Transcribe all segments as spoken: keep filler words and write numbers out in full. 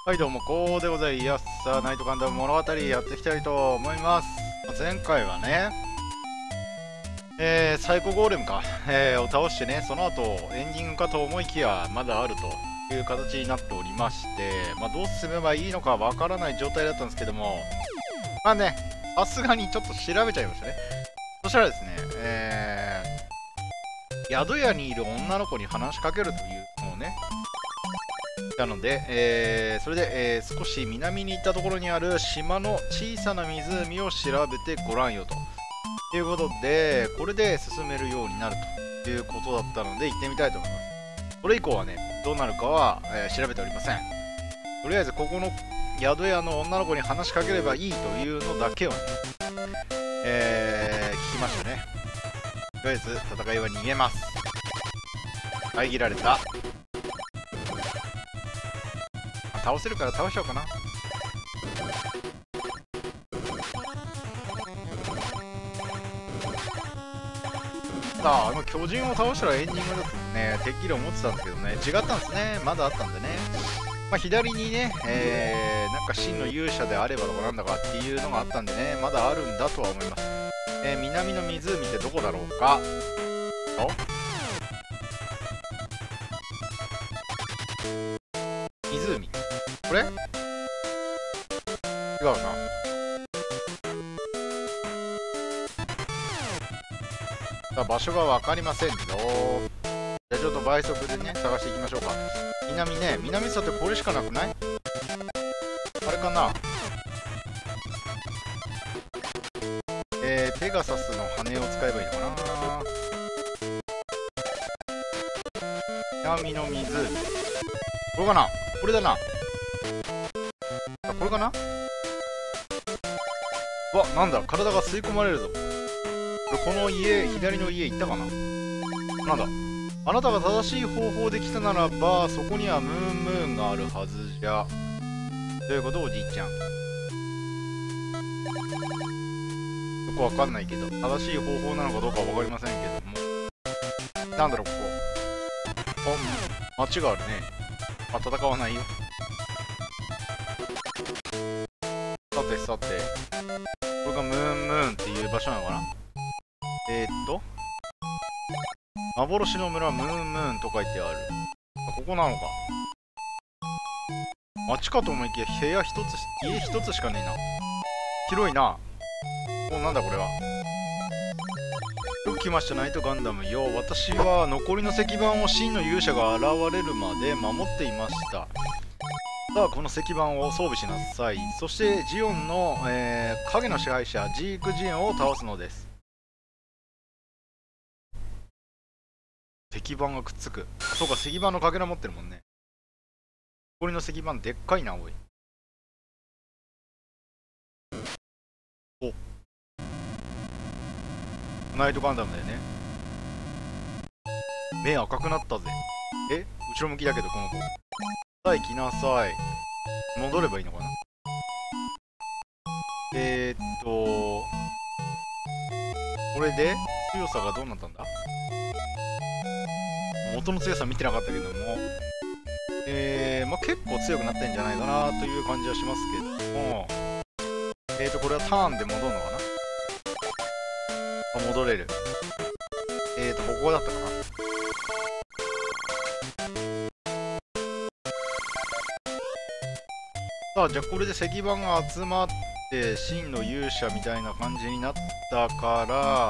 はいどうも、こうでございます。さあ、ナイトガンダム物語やっていきたいと思います。前回はね、えー、サイコゴーレムか、えー、を倒してね、その後エンディングかと思いきや、まだあるという形になっておりまして、まあ、どう進めばいいのかわからない状態だったんですけども、まあね、さすがにちょっと調べちゃいましたね。そしたらですね、えー、宿屋にいる女の子に話しかけるというのをね、なので、えー、それで、えー、少し南に行ったところにある島の小さな湖を調べてごらんよということで、これで進めるようになるということだったので行ってみたいと思います。それ以降はね、どうなるかは、えー、調べておりません。とりあえずここの宿屋の女の子に話しかければいいというのだけをね、えー、聞きましたね。とりあえず戦いは逃げます。遮られた。倒せるから倒しちゃおうかな。さあ、あの巨人を倒したらエンディングだとね、てっきり思ってたんですけどね、違ったんですね。まだあったんでね。まあ、左にね、えー、なんか真の勇者であればとかなんだかっていうのがあったんでね、まだあるんだとは思います。えー、南の湖ってどこだろうか。お湖これ違うな。さあ場所が分かりませんよ。じゃあちょっと倍速でね探していきましょうか。南ね、南さってこれしかなくない？あれかな。えー、ペガサスの羽を使えばいいのかな。南の湖これかな。これだな。あ、これかな。うわ、なんだ、体が吸い込まれるぞ。この家、左の家行ったかな。なんだ、あなたが正しい方法で来たならば、そこにはムーンムーンがあるはずじゃ。ということおじいちゃん。よくわかんないけど、正しい方法なのかどうかわかりませんけども。なんだろう、ここ。あ、町があるね。あ、戦わないよ。さてさて。これがムーンムーンっていう場所なのかな。えー、っと。幻の村ムーンムーンと書いてある。あ、ここなのか。町かと思いきや部屋一つ、家一つしかねえな。広いな。お、なんだこれは。よく来ましたナイトガンダムよ。私は残りの石板を真の勇者が現れるまで守っていました。さあこの石板を装備しなさい。そしてジオンの、えー、影の支配者ジークジオンを倒すのです。石板がくっつく。そうか、石板のかけら持ってるもんね。残りの石板でっかいな、おい。おナイトガンダムだよね。目赤くなったぜ。え、後ろ向きだけどこの子。さあ行きなさい。戻ればいいのかな。えー、っとこれで強さがどうなったんだ。元の強さ見てなかったけども、えー、まあ、結構強くなってんじゃないかなという感じはしますけども、えーとこれはターンで戻るのかな。あ、戻れる。えーとここだったかな。さあじゃあこれで石板が集まって真の勇者みたいな感じになったから、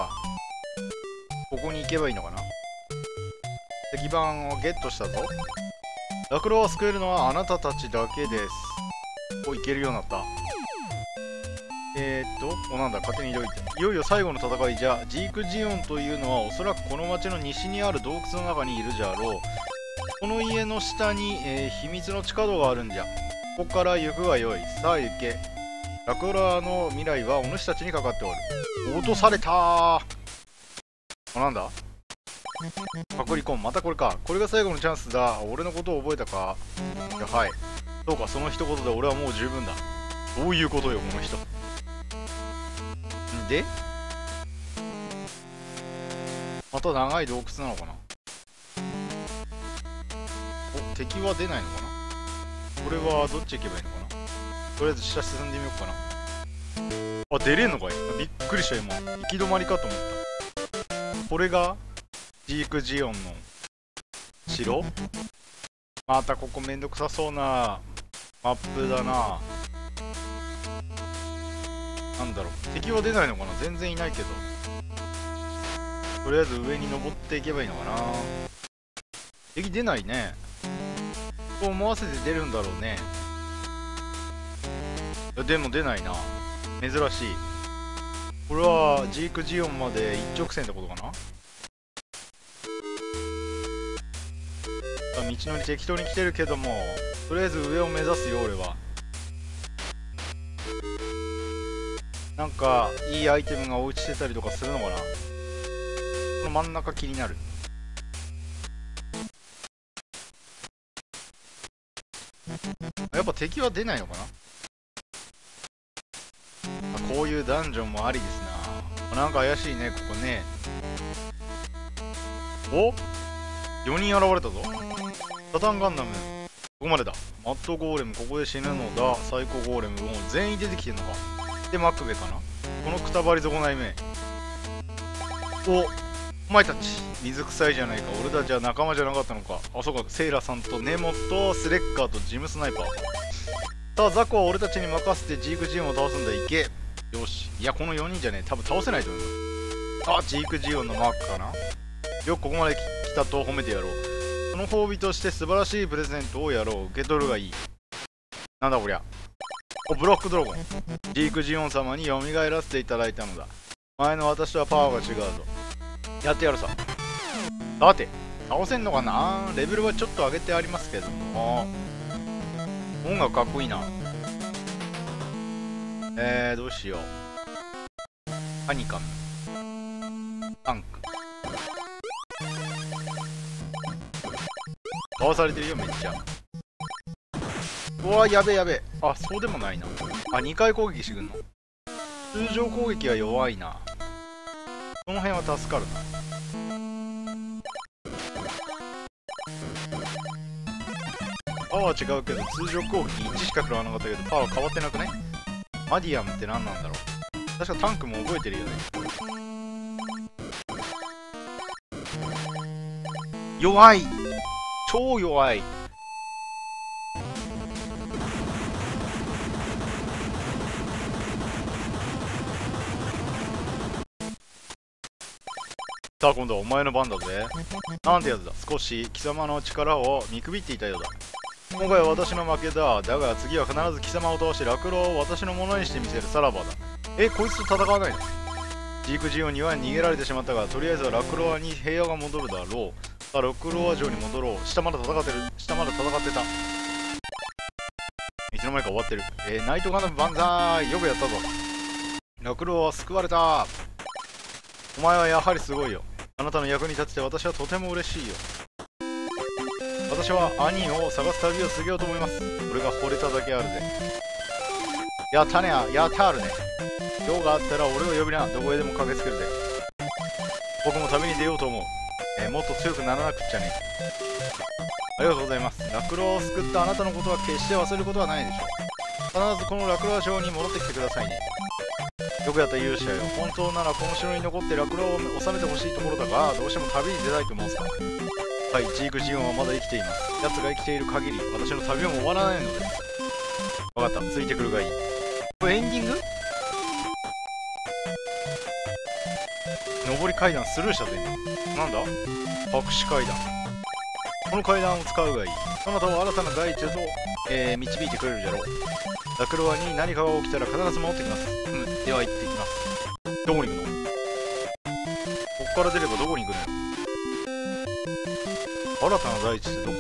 ここに行けばいいのかな。石板をゲットしたぞ。ラクロを救えるのはあなたたちだけです。お、いけるようになった。えー、っとお、なんだ、勝手に移動いって。いよいよ最後の戦いじゃ。ジークジオンというのはおそらくこの町の西にある洞窟の中にいるじゃろう。この家の下に、えー、秘密の地下道があるんじゃ。ここから行くがよい。さあ行け。ラクロの未来はお主たちにかかっておる。落とされたー。あ、なんだ、パリコン、またこれか。これが最後のチャンスだ。俺のことを覚えたか。いや、はい。そうか、その一言で俺はもう十分だ。どういうことよ、この人。んでまた長い洞窟なのかな。お、敵は出ないのかな。 これはどっち行けばいいのかな。とりあえず下進んでみようかな。あ、出れんのかい。びっくりした今。行き止まりかと思った。これがジークジオンの城。またここめんどくさそうなマップだな。なんだろう、敵は出ないのかな。全然いないけど、とりあえず上に登っていけばいいのかな。敵出ないね。と思わせて出るんだろうね。でも出ないな、珍しい。これはジークジオンまで一直線ってことかな。道のり適当に来てるけども、とりあえず上を目指すよ俺は。なんかいいアイテムが落ちてたりとかするのかな。この真ん中気になる。やっぱ敵は出ないのかな。こういうダンジョンもありですな。なんか怪しいねここね。お、よにん現れたぞ。サタンガンダム、ここまでだ。マットゴーレムここで死ぬのだ。サイコゴーレムもう全員出てきてんのか。でマクベかな、このくたばり損ないめ。お、お前たち水臭いじゃないか。俺たちは仲間じゃなかったのか。あ、そうか、セイラさんとネモとスレッカーとジムスナイパー。さあザコは俺たちに任せてジークジオンを倒すんだ。いけ。よし。いやこのよにんじゃね多分倒せないと思います。あ、ジークジオンのマークかな。よくここまで来たと褒めてやろう。その褒美として素晴らしいプレゼントをやろう。受け取るがいい。なんだこりゃ。お、ブロックドラゴン。ジークジオン様に蘇らせていただいたのだ。前の私とはパワーが違うぞ。やってやるさ。さて倒せんのかな。レベルはちょっと上げてありますけども、音楽かっこいいな。えー、どうしよう。ハニカム、タンク。かわされてるよめっちゃ。うわやべやべ。あ、そうでもないな。あ、にかい攻撃してくんの。通常攻撃は弱いな。この辺は助かるな。パワー違うけど通常攻撃いちしか食らわなかったけどパワー変わってなくない？マディアムって何なんだろう。確かタンクも覚えてるよね。弱い、超弱い。さあ今度はお前の番だぜ。なんてやつだ。少し貴様の力を見くびっていたようだ。今回は私の負けだ。だが次は必ず貴様を倒しラクロを私のものにしてみせる。さらばだ。え、こいつと戦わないの？ジークジオンには逃げられてしまったが、とりあえずはラクロアに平和が戻るだろう。さあラクロア城に戻ろう。下まだ戦ってる。下まだ戦ってた。いつの間にか終わってる。えー、ナイトガンダム万歳。よくやったぞ。ラクロアは救われた。お前はやはりすごいよ。あなたの役に立てて私はとても嬉しいよ。私は兄を探す旅を続けようと思います。俺が惚れただけあるぜ。やったねや、やったあるね。用があったら俺を呼びな。どこへでも駆けつけるぜ。僕も旅に出ようと思う。えー、もっと強くならなくっちゃね。ありがとうございます。ラクロを救ったあなたのことは決して忘れることはないでしょう。必ずこのラクロア城に戻ってきてくださいね。よくやった勇者よ。本当ならこの城に残ってラクロを収めてほしいところだが、どうしても旅に出たいと申すか。はい、ジークジオンはまだ生きています。奴が生きている限り私の旅も終わらないのです。分かった、ついてくるがいい。これエンディング？上り階段スルーしたぜ今。なんだ？白紙階段。この階段を使うがいい。あなたを新たな大地へと、えー、導いてくれるじゃろう。ラクロアに何かが起きたら必ず戻ってきます。うん、では行ってきます。どこに行くの？こっから出ればどこに行くのよ。新たな大地ってどこ？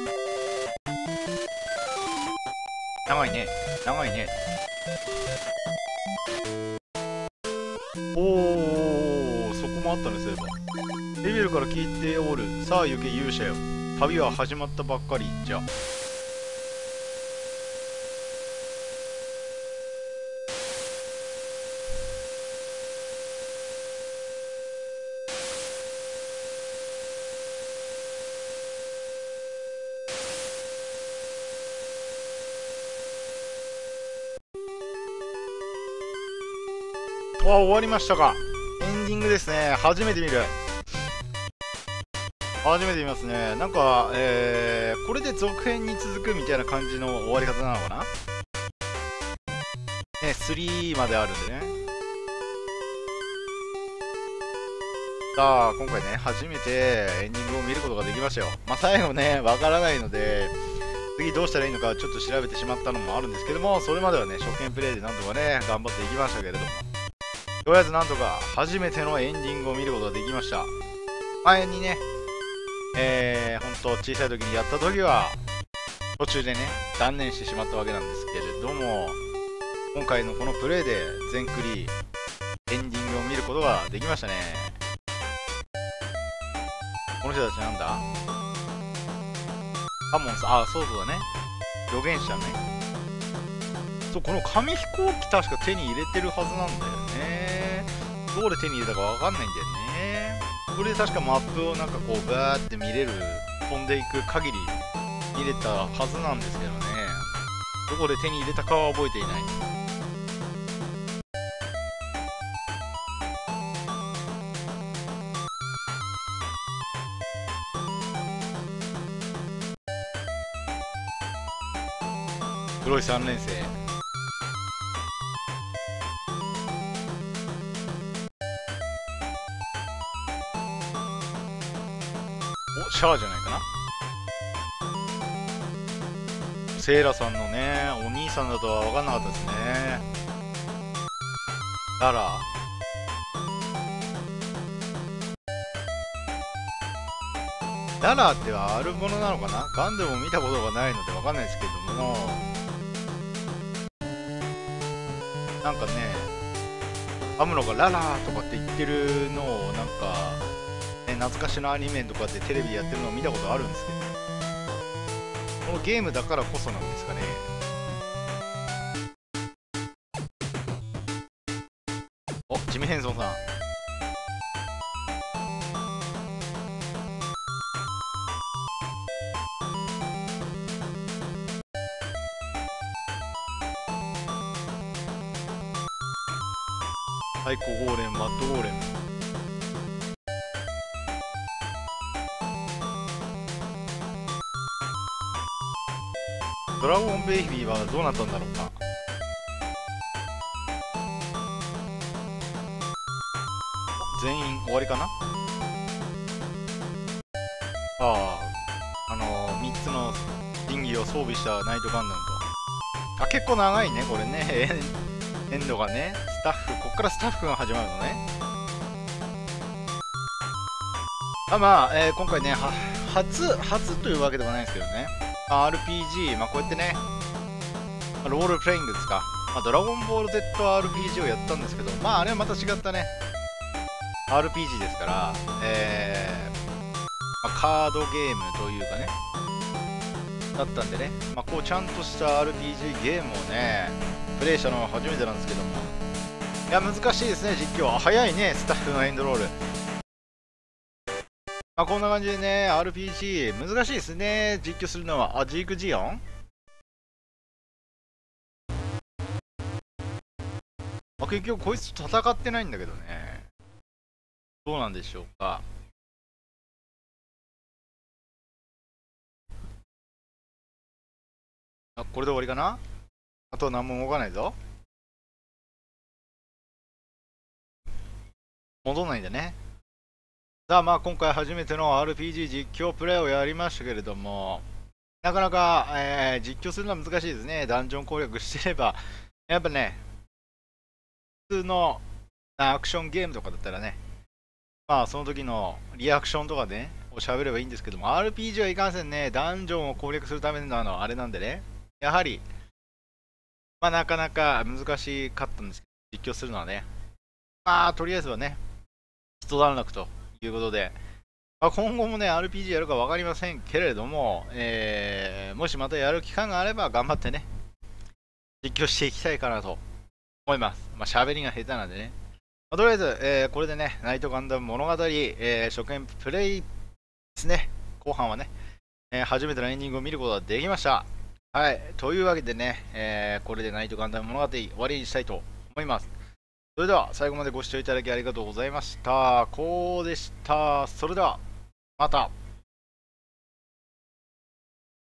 長いね、長いね。おー、そこもあったね、そういえば。レベルから聞いておる。さあ行け勇者よ。旅は始まったばっかりじゃ。 あ、終わりましたか。エンディングですね。初めて見る。初めて見ますね。なんか、えー、これで続編に続くみたいな感じの終わり方なのかなね、スリーまであるんでね。さあ、今回ね、初めてエンディングを見ることができましたよ。まあ、最後ね、わからないので、次どうしたらいいのかちょっと調べてしまったのもあるんですけども、それまではね、初見プレイでなんとかね、頑張っていきましたけれども、とりあえずなんとか初めてのエンディングを見ることができました。前にね、えー、本当小さい時にやった時は、途中でね、断念してしまったわけなんですけれども、今回のこのプレイで全クリエンディングを見ることができましたね。この人たちなんだ？ハモンさん、あ、そうそうだね。預言者ね。そう、この紙飛行機確か手に入れてるはずなんだよね。どこで手に入れたかわかんないんだよね。これで確かマップをなんかこうバーって見れる、飛んでいく限り見れたはずなんですけどね。どこで手に入れたかは覚えていない。黒いさん連星。お、シャアじゃないかな。セイラさんのね、お兄さんだとは分かんなかったですね。ララララってはあるものなのかな。ガンダムを見たことがないので分かんないですけども、なんかね、アムロがララーとかって言ってるのをなんか、ね、懐かしのアニメとかでテレビでやってるのを見たことあるんですけど、このゲームだからこそなんですかね。お、ジミヘンソンさん。太鼓ゴーレム、マッドゴーレム。ドラゴンベイビーはどうなったんだろうか。全員終わりかな。ああ、あのー、みっつの神器を装備したナイトガンダムと。あ、結構長いね、これね。エンドがね、スタッフ、こっからスタッフが始まるのね。あ、まあ、えー、今回ね、は初、初というわけではないんですけどね。アールピージー、まあこうやってね、ロールプレイングですか。まあ、ドラゴンボール ゼットアールピージー をやったんですけど、まああれはまた違ったね、アールピージー ですから、えー、まあ、カードゲームというかね、だったんでね、まあこうちゃんとした アールピージー ゲームをね、プレイしたのは初めてなんですけども、いや難しいですね、実況。早いね、スタッフのエンドロール。まあこんな感じでね、アールピージー 難しいですね、実況するのは。あ、ジークジオン、まあ、結局こいつと戦ってないんだけどね、どうなんでしょうか。あ、これで終わりかな。あとは何も動かないぞ。戻んないんだね。さあまあ今回初めての アールピージー 実況プレイをやりましたけれども、なかなか、えー、実況するのは難しいですね。ダンジョン攻略してれば。やっぱね、普通のアクションゲームとかだったらね、まあその時のリアクションとかで、ね、を喋ればいいんですけども、アールピージー はいかんせんね、ダンジョンを攻略するためのあのあれなんでね、やはり、まあなかなか難しかったんですけど、実況するのはね。まあとりあえずはね、一段落ということで、まあ、今後もね、アールピージー やるか分かりませんけれども、えー、もしまたやる期間があれば頑張ってね、実況していきたいかなと思います。まあ、喋りが下手なんでね。まあ、とりあえず、えー、これでね、ナイトガンダム物語、えー、初見プレイですね、後半はね、えー、初めてのエンディングを見ることができました。はい、というわけでね、えー、これでナイトガンダム物語終わりにしたいと思います。 それでは最後までご視聴いただきありがとうございました。こうでした。それではまた。